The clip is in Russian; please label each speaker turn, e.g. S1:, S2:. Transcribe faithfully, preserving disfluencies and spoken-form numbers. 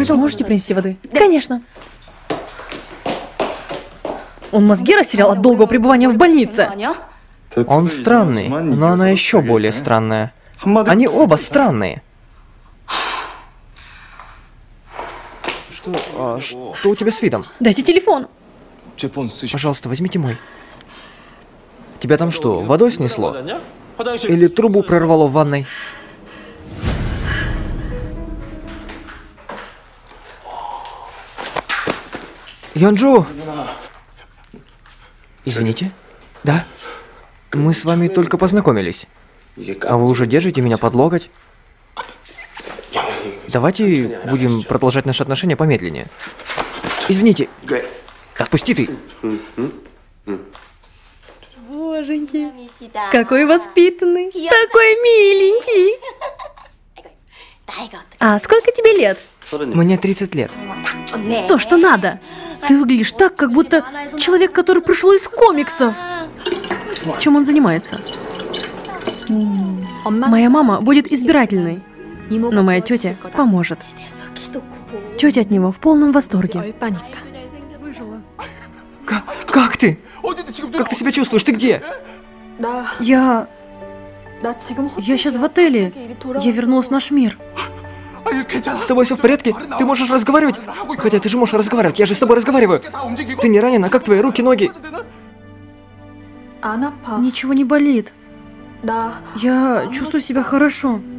S1: Можете принести воды? Конечно. Он мозги растерял от долгого пребывания в больнице.
S2: Он странный, но она еще более странная. Они оба странные. Что, а, что у тебя с видом?
S1: Дайте телефон.
S2: Пожалуйста, возьмите мой. Тебя там что, водой снесло? Или трубу прорвало в ванной? Йонджу! Извините? Да? Мы с вами только познакомились. А вы уже держите меня под локоть? Давайте будем продолжать наши отношения помедленнее. Извините. Отпусти ты.
S1: Боженьки. Какой воспитанный. Такой миленький. А сколько тебе лет?
S2: Мне тридцать лет.
S1: То, что надо. Ты выглядишь так, как будто человек, который пришел из комиксов. Чем он занимается? Моя мама будет избирательной, но моя тетя поможет. Тетя от него в полном восторге.
S2: Как, как ты? Как ты себя чувствуешь? Ты где?
S1: Я... Я сейчас в отеле. Я вернулась в наш мир.
S2: С тобой все в порядке? Ты можешь разговаривать? Хотя ты же можешь разговаривать, я же с тобой разговариваю. Ты не ранена? Как твои руки, ноги?
S1: Ничего не болит. Я чувствую себя хорошо.